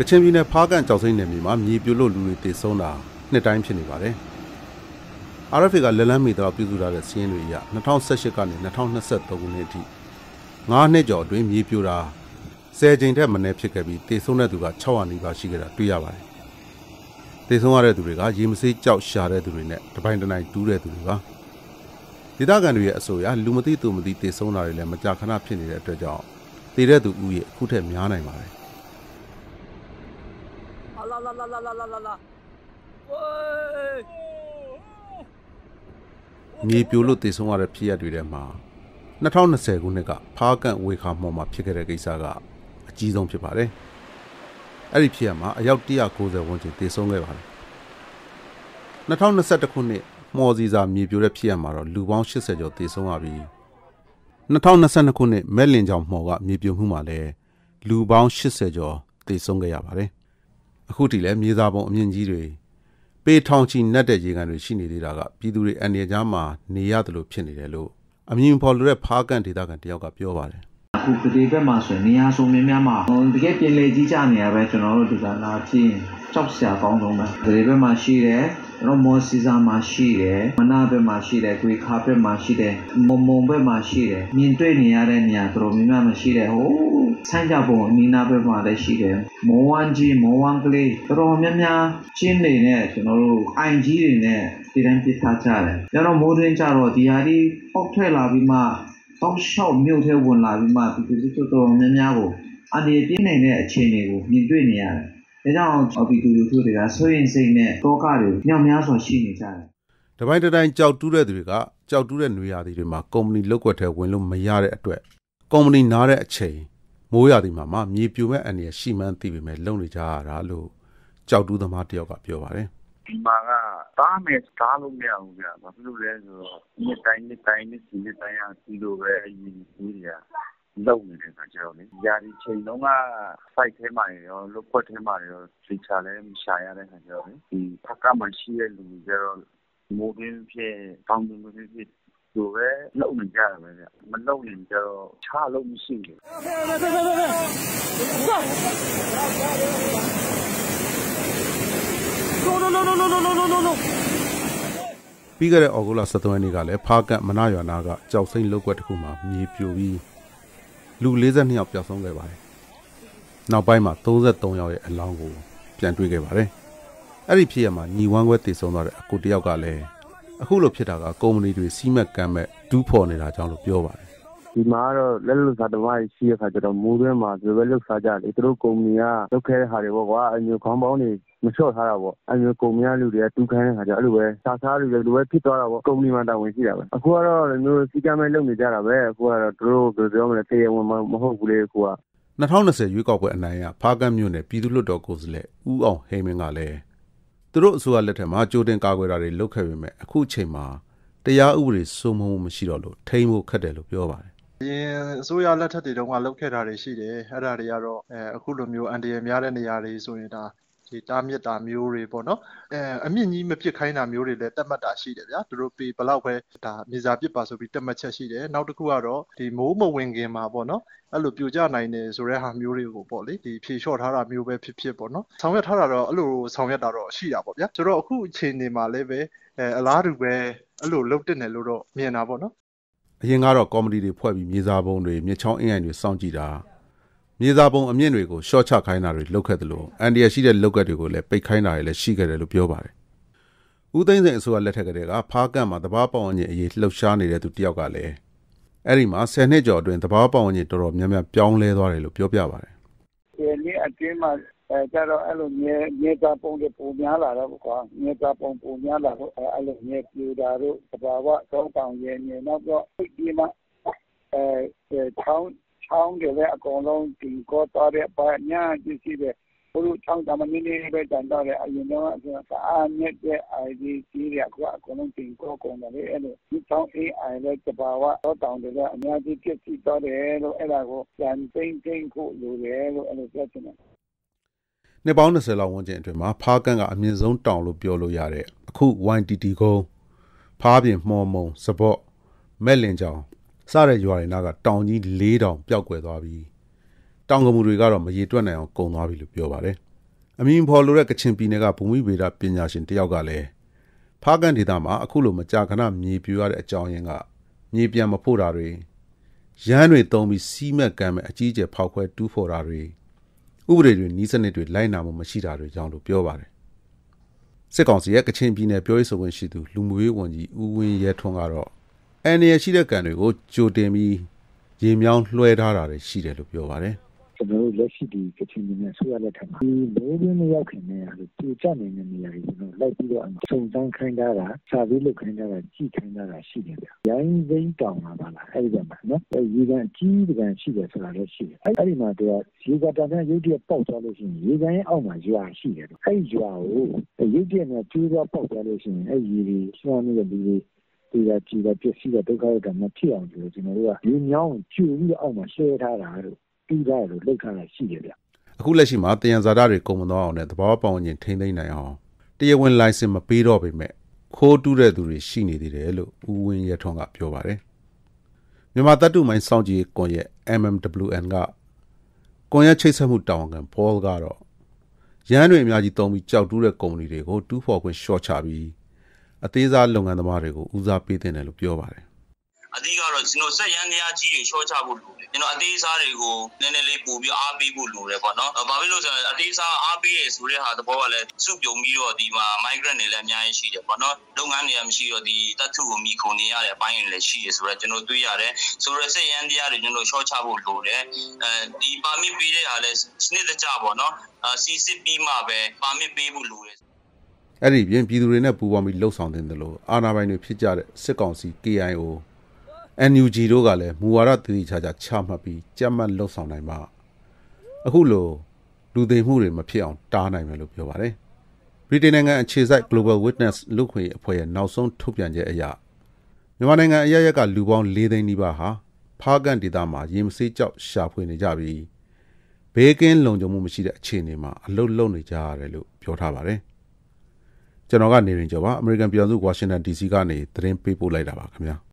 ချင်ပြည်နယ်ဖားကန့်ကြောက်စိမ့်နယ်မြေမှာမြေပြိုလို့လူတွေတေဆုံးတာနှစ်တိုင်းဖြစ်နေပါတယ် RFA ကလက်လန်းမီတော့ပြုစုထားတဲ့စီးရင်တွေအရ2018ကနေ2023ခုနှစ်အထိ9နှစ်ကျော်အတွင်းမြေပြိုတာ10ကြိမ်ထက်မနည်းဖြစ်ခဲ့ပြီးတေဆုံးတဲ့သူက600နီးပါးရှိခဲ့တာတွေ့ရပါတယ်တေဆုံးရတဲ့သူတွေကရေမဆေးကြောက်ရှာတဲ့သူတွေနဲ့တပိုင်းတနိုင်တူးတဲ့သူတွေပါဒေသခံတွေရဲ့အဆိုအရလူမသိသူမသိတေဆုံးတာတွေလည်းမကြာခဏဖြစ်နေတဲ့အတွက်ကြောင့်တေတဲ့သူဥယျာဉ်အခုထက်များနိုင်ပါတယ်မြေပြိုလို့တေဆုံးရတဲ့ဖြစ်ရပ်တွေထဲမှာ2020ခုနှစ်ကဖားကန့်ဝေခါမော်မှာဖြစ်ခဲ့တဲ့ကိစ္စကအကြီးဆုံးဖြစ်ပါတယ်အဲ့ဒီဖြစ်ရပ်မှာအယောက်190ဝန်းကျင်တေဆုံးခဲ့ပါတယ်2021ခုနှစ်မော်စီစာမြေပြိုတဲ့ဖြစ်ရပ်မှာတော့လူပေါင်း80ကျော်တေဆုံးရပြီး2022ခုနှစ်မဲလင်ချောင်မော်ကမြေပြိုမှုမှာလည်းလူပေါင်း80ကျော်တေဆုံးခဲ့ရပါတယ်အခုထိလည်းမြေစာပုံအမြင့်ကြီးတွေပေထောင်ချီနက်တဲ့ရေကန်တွေရှိနေသေးတာကပြည်သူတွေအန်ရကြားမှာနေရတယ်လို့ဖြစ်နေတယ်လို့အမြင်ဖော်လို့တဲ့ဖားကန့်ဒေသခံတယောက်ကပြောပါတယ်အခုကတိဘက်မှာဆိုရင်နေရာစုံများမှာတကယ်ပြင်လေကြီးကြနေရပဲကျွန်တော်တို့ဒီကလာကြည့်ကြောက်စရာကောင်းဆုံးပဲဒီဘက်မှာရှိတယ်ကျွန်တော်မော်စီစာမှာရှိတယ်မနာဘက်မှာရှိတယ်ကွေခါဘက်မှာရှိတယ်မုံဘက်မှာရှိတယ်မြင်တွေ့နေရတဲ့နေရာတော်များများမှာရှိတယ်ဟိုဆန်းကြပုံအနီးနားဘက်မှာလည်းရှိတယ်မော်ဝမ်းကြီးမော်ဝမ်းကလေးတော်များများချင်းနေနဲ့ကျွန်တော်တို့အိုင်ကြီးတွေနဲ့ဒီတိုင်းပြထားကြတယ်ကျတော့မိုးတွင်းကြတော့ဒီဟာဒီပေါက်ထွက်လာပြီးမှတောက်လျှောက်မြို့ထဲဝင်လာပြီးမှဒီတော်များများကိုအနေပြင်းနေတဲ့အခြေအနေကိုမြင်တွေ့နေရတယ်။ဒါကြောင့်ပြည်သူလူထုတွေကဆွေးရင်စိတ်နဲ့တောကတွေညောင်များစွာရှိနေကြတယ်။တပိုင်းတိုင်းကြောက်တူးတဲ့သူတွေကကြောက်တူးတဲ့နေရာတွေမှာကုမ္ပဏီလောက်ွက်ထဲဝင်လို့မရတဲ့အတွက်ကုမ္ပဏီနားတဲ့အချိန်မိုးရာသီမှာမြေပြိုမဲ့အနေနဲ့ရှိမှန်းသိပေမဲ့လုံနေကြရတာလို့ကြောက်တူးသမားတယောက်ကပြောပါတယ်။ဒီမှာကတားမယ်တားလို့မရဘူးဗျာ။ဘာဖြစ်လို့လဲဆိုတော့နှစ်တိုင်းစီလိုပဲအရင်ကြီးတွေကလုံနေတဲ့အခါကျတော့လေယာဒီချိန်လုံးက site ထဲမှာရောလုတ်ခွက်ထဲမှာရောထိချလဲမရှာရတဲ့အခါကျတော့ဒီဖက်ကမှရှိတဲ့လူတွေကျတော့မိုးရင်းဖြစ်တောင်းတင်းဖြစ်လိုပဲလုံနေကြရပဲဗျမလုံရင်ကျတော့ချလို့မရှိဘူး No. ပြီးခဲ့တဲ့ဩဂုတ်လ23ရက်နေ့ကလည်းဖားကန့်မနာရွာနာကကြောက်စိမ့်လုတ်ကွက်တစ်ခုမှာမြေပြိုပြီးလူ42ယောက်ပျောက်ဆုံးခဲ့ပါတယ်။နောက်ပိုင်းမှာ33ယောက်ရဲ့အလောင်းကိုပြန်တွေ့ခဲ့ပါတယ်။အဲ့ဒီဖြစ်ရမှာညီဝမ်းခွဲတည်ဆုံးသွားတဲ့အကိုတယောက်ကလည်းအခုလိုဖြစ်တာကကုမ္ပဏီတွေစီးမက်ကမ်းမဲ့ဒူးဖော်နေတာကြောင့်လို့ပြောပါတယ်။ဒီမှာတော့လက်လွတ်စားတမိုင်းရှိရခါကျတော့မိုးတွင်းမှာဒီပဲလှုပ်ရှားကြတယ်သူတို့ကုမ္ပဏီကလုပ်ခဲ့တဲ့ဟာတွေပေါ့ကွာအမျိုးခေါင်းပေါင်းတွေမလျှော့ထားတာပေါ့အမျိုးကုမ္ပဏီလူတွေကတူးခိုင်းတဲ့ခါကျအဲ့လိုပဲစားလူတွေလိုပဲဖြစ်သွားတာပေါ့ကုမ္ပဏီမှာတာဝန်ရှိတာပဲအခုကတော့မျိုးစီကမ်းမဲ့လုပ်နေကြတာပဲအခုကတော့သူတို့ပြောမလဲတရားဝင်မဟုတ်ဘူးလေအခုက 2020ရွေးကောက်ပွဲအနိုင်ရဖားကန့်မြို့နယ်ပြည်သူ့လွှတ်တော်ကိုယ်စားလှယ်ဦးအောင်ဟိမင်းကလည်းသူတို့အစိုးရလက်ထက်မှာကြိုတင်ကာကွယ်တာတွေလုပ်ခဲ့ပေမဲ့အခုအချိန်မှာတရားဥပဒေစိုးမိုးမှုမရှိတော့လို့ထိန်းဖို့ခက်တယ်လို့ပြောပါတယ်အရင်အစိုးရလက်ထက်တွေတုန်းကလုပ်ခဲ့တာတွေရှိတယ်အဲ့ဒါတွေကတော့အခုလိုမျိုးအန်တရယ်များတဲ့နေရာတွေဆိုရင်ဒါဒီတားမြစ်တာမျိုးတွေပေါ့နော်အမြင့်ကြီးမပစ်ခိုင်းတာမျိုးတွေလည်းတက်မှတ်တာရှိတယ်ဗျာသူတို့ဘလောက်ပဲဒါမြေစာပစ်ပါဆိုပြီးတက်မှတ်ချက်ရှိတယ်နောက်တစ်ခုကတော့ဒီမိုးမဝင်ခင်မှာပေါ့နော်အဲ့လိုပြိုကျနိုင်တယ်ဆိုတဲ့ဟာမျိုးတွေကိုပေါ့လေဒီဖြေလျှော့ထားတာမျိုးပဲဖြစ်ပေါ့နော်ဆောင်ရွက်ထားတာတော့အဲ့လိုဆောင်ရွက်တာတော့ရှိတာပေါ့ဗျာဆိုတော့အခုအချိန်ဒီမှာလည်းပဲအလားတူပဲအဲ့လိုလုပ်တင်တယ်လို့တော့မြင်တာပေါ့နော်အရင်ကတော့ကော်မတီတွေဖွဲ့ပြီးမြေစာပုံတွေမြစ်ချောင်းအင်းအိုင်တွေစောင့်ကြည့်တာမြေစာပုံအမြင့်တွေကိုရှော့ချခိုင်းတာတွေလုပ်ခဲ့တယ်လို့အန်ဒီရရှိတဲ့လောက်ကတ်တွေကိုလည်းပိတ်ခိုင်းတာတွေလည်းရှိခဲ့တယ်လို့ပြောပါတယ်။ဦးသိန်းစိန်အစိုးရလက်ထက်ကတည်းကဖားကန့်မှာတဘာပေါင်ကြီးအရေးလှုပ်ရှားနေတဲ့သူတယောက်ကလည်းအဲ့ဒီမှာ10နှစ်ကျော်အတွင်းတဘာပေါင်ကြီးတော်တော်များများပြောင်းလဲသွားတယ်လို့ပြောပြပါတယ်။ဒီနေ့အတွင်းမှာကျတော့အဲ့လိုမြေစာပုံတွေပုံများလာတော့ကွာမြေစာပုံပုံများလာတော့အဲ့လိုမြေပြူတာတို့တဘာဝတောင်းတောင်ရဲ့မြေနောက်တော့ဒီမှာချောင်းတွေလည်းအကုန်လုံးဒီကောတော်တဲ့ဘာညာကြီးရှိတယ်ဘုလို့ချောင်းတမနည်းနည်းပဲတန်တော့တယ်အရင်တော့အားမြက်တဲ့ ID ကြီးတွေအကုန်လုံးတင်ကောကုန်တယ်လေအဲ့လိုဒီချောင်း AI လည်းတဘာဝတော့တောင်းတယ်အများကြီးဖြစ်စီတော့တယ်လို့အဲ့ဒါကိုပြန်သိမ့်ဖို့လိုတယ်လို့အဲ့လိုပြောချင်တယ်နှစ်ပေါင်း20လောက်ဝန်းကျင်အတွင်းမှာဖားကန့်ကအမြင့်ဆုံးတောင်လို့ပြောလို့ရတဲ့အခု YTT ကုန်းဖားပြင်မှော်မုံစပော့မဲ့လင်ချောင်စတဲ့ရွာတွေနာကတောင်ကြီး4000ပျောက်ကွယ်သွားပြီးတောင်ကမူတွေကတော့မရေတွက်နိုင်အောင်ကုန်သွားပြီလို့ပြောပါတယ်။အမင်းဖော်လိုတဲ့ကချင်ပြည်နယ်ကဘူမိဗေဒပညာရှင်တယောက်ကလည်းဖားကန်ဒေသမှာအခုလိုမကြာခဏမြေပြိုရတဲ့အကြောင်းရင်းကမြေပြန်မဖို့တာတွေရမ်းတွေတုံးပြီးစီးမက်ကမ်းမဲ့အကြီးအကျယ်ဖောက်ခွဲတူးဖော်တာတွေဥပဒေတွေနီးစနစ်တွေလိုက်နာမှုမရှိတာတွေကြောင့်လို့ပြောပါတယ်စစ်ကောင်စီရဲ့ကချင်ပြည်နယ်ပြောရေးဆိုခွင့်ရှိသူလူမှုရေးဝန်ကြီးဦးဝင်းရဲထွန်းကတော့အန်ရရှိတဲ့ကံတွေကိုကြိုတင်ပြီးရေမြောင်းလွှဲထားတာတွေရှိတယ်လို့ပြောပါတယ်ကျွန်တော်တို့လက်ရှိဒီကချင်ပြည်နယ်ဆိုရတဲ့ထက်မှာဒီမိုးရင်းမရောက်ခင်နဲ့အဲ့လိုပြချနေတဲ့နေရာတွေကျွန်တော်လိုက်ပြီးတော့စုံစမ်းခိုင်းတာစာပြီးလုပ်ခိုင်းတာကြည့်ခိုင်းတာရှိတယ်ဗျ။ရိုင်းသိမ်းတောင်လာပါလားအဲ့ဒီမှာနော်။ရေကန်အကြီးတကန်ရှိတယ်ဆိုတာလည်းရှိတယ်။အဲ့ဒီမှာတည်းကရေကန်တန်းရုပ်တရက်ပေါက်သွားလို့ရှိရင်ရေကန်ရဲ့အောက်မှာရွာရှိတယ်။အဲ့ဒီရွာကိုရုပ်တရက်နဲ့ကျိုးသွားပေါက်သွားလို့ရှိရင်အဲ့ဒီရေတွေဆွမ်းနေတဲ့လူတွေဒီကကြည်တဲ့ပစ္စည်းတွေဒုက္ခရတာမဖြစ်အောင်ကျွန်တော်တို့ကရေမြောင်းကျူပြီးတော့အောက်မှာရှဲထားတာလို့ပြီးသားလို့လောက်ထားတာရှိတယ်ဗျအခုလက်ရှိမှာတယံဇာတာတွေကုန်မသွားအောင်နဲ့သဘာဝပတ်ဝန်းကျင်ထိန်းသိမ်းနိုင်အောင်တရားဝင်လိုင်စင်မပေးတော့ပေမဲ့ခိုးတူးတဲ့သူတွေရှိနေသေးတယ်လို့ဦးဝင်းရထွန်းကပြောပါတယ်မြန်မာတပ်တုမိုင်းစောင့်ကြည့်ကွန်ရက် MMWN ကကွန်ရက်ချိတ်ဆက်မှုတာဝန်ခံပေါ်ကတော့ရန်တွေအများကြီးတုံးပြီးကြောက်တူးတဲ့ကုမ္ပဏီတွေကိုတူးဖော်ခွင့်ရှော့ချပြီးအသေးစားလုပ်ငန်းသမားတွေကိုဦးစားပေးတင်တယ်လို့ပြောပါတယ်အဓိကတော့ကျွန်တော်စက်ရန်တရားကြီးတွေရှော့ချဖို့လိုတယ်ကျွန်တော်အသေးစားတွေကိုနည်းနည်းလေးပို့ပြီးအားပေးဖို့လိုတယ်ပေါ့နော်ဘာဖြစ်လို့ဆိုတော့အသေးစားအားပေးရဆိုတဲ့ဟာသဘောကလည်းစုပြုံပြီးတော့ဒီမှာ migrant တွေလည်းအများကြီးရှိတယ်ပေါ့နော်လုပ်ငန်းတွေကမရှိတော့ဒီတပ်ထုကိုမိခုံနေရတဲ့အပိုင်းတွေလည်းရှိတယ်ဆိုတော့ကျွန်တော်တွေ့ရတယ်ဆိုတော့စက်ရန်တရားတွေကျွန်တော်ရှော့ချဖို့လိုတယ်ဒီပါမစ်ပေးတဲ့ဟာလည်းစနစ်တကျပေါ့နော်စီစစ်ပြီးမှပဲပါမစ်ပေးဖို့လိုတယ်အဲ့ဒီပြင်ပြည်သူတွေနဲ့ပူးပေါင်းပြီးလှုပ်ဆောင်တဲ့လို့အာဏာပိုင်တွေဖြစ်ကြတဲ့စစ်ကောင်စီ KIO NUG တို့ကလည်းမူဝါဒတည်ချာချမှတ်ပြီးကြက်မှတ်လှုပ်ဆောင်နိုင်မှာအခုလိုလူသိမှုတွေမဖြစ်အောင်တားနိုင်မယ်လို့ပြောပါတယ်ဗြိတိန်နိုင်ငံအခြေစိုက် Global Witness လူခွေအဖွဲ့ရဲ့နောက်ဆုံးထုတ်ပြန်ချက်အရမြန်မာနိုင်ငံအရရက်ကလူပေါင်း4သိန်းနီးပါးဟာဖားကန်ဒေသမှာရေမဆေးကြောက်ရှာဖွေနေကြပြီးဘေးကင်းလုံခြုံမှုမရှိတဲ့အခြေအနေမှာအလုတ်လုံနေကြရတယ်လို့ပြောထားပါတယ်ကျွန်တော်ကနေရင်ကျော်ပါအမေရိကန်ပြည်ထောင်စုဝါရှင်တန် DC ကနေသတင်းပေးပို့လိုက်တာပါခင်ဗျာ